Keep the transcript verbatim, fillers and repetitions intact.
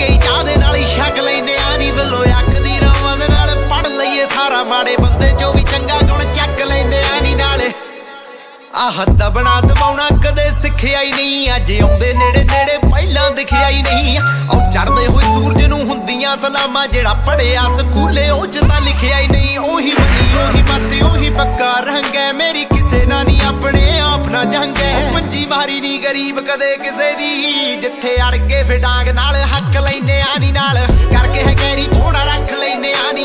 ਕੇ ਚਾਹ ਦੇ ਨਾਲ ਹੀ ਛਕ ਲੈਨੇ ਆ ਨੀ ਵੱਲੋਂ ਅੱਖ ਦੀ ਰਮਜ਼ ਨਾਲ ਪੜ ਲਈਏ ਸਾਰਾ ਮਾੜੇ ਬੰਦੇ ਚੋਂ ਵੀ ਚੰਗਾ ਗੁਣ ਚੱਕ ਲੈਨੇ ਆ ਨੀ ਨਾਲੇ ਆਹ ਦਬਣਾ ਦਬਾਉਣਾ ਕਦੇ ਸਿੱਖਿਆ ਹੀ ਨਹੀਂ ਅੱਜ ਆਉਂਦੇ ਨੇੜੇ ਨੇੜੇ ਪਹਿਲਾਂ ਦਿਖਿਆ ਹੀ ਨਹੀਂ ਉਹ ਚੜਦੇ ਹੋਏ ਸੂਰਜ ਨੂੰ ਹੁੰਦੀਆਂ ਸਲਾਮਾਂ ਜਿਹੜਾ ਪੜਿਆ ਸਕੂਲੇ ਉਹ ਚ ਤਾਂ ਲਿਖਿਆ ਹੀ ਨਹੀਂ ਉਹੀ ਮੰਨੀ ਉਹੀ ਮੱਤ ਉਹੀ ਪੱਕਾ ਰੰਗ ਹੈ ਮੇਰੀ ਕਿਸੇ ਨਾਲ ਨਹੀਂ ਆਪਣੇ ਆਪ ਨਾ ਜੰਗ ਹੈ ਪੰਜੀ ਮਾਰੀ ਨਹੀਂ ਗਰੀਬ ਕਦੇ ਕਿਸੇ ਦੀ ਜਿੱਥੇ ਅੜ ਕੇ ਫਿਰ ਡਾਂਗ ਨਾਲ ਹੱਕ ਲੈਨੇ ਆ ਨੀ ਨਾਲ ਕਰਕੇ ਹੈ ਗੈਰੀ ਥੋੜਾ ਰੱਖ ਲੈਨੇ ਆ ਨੀ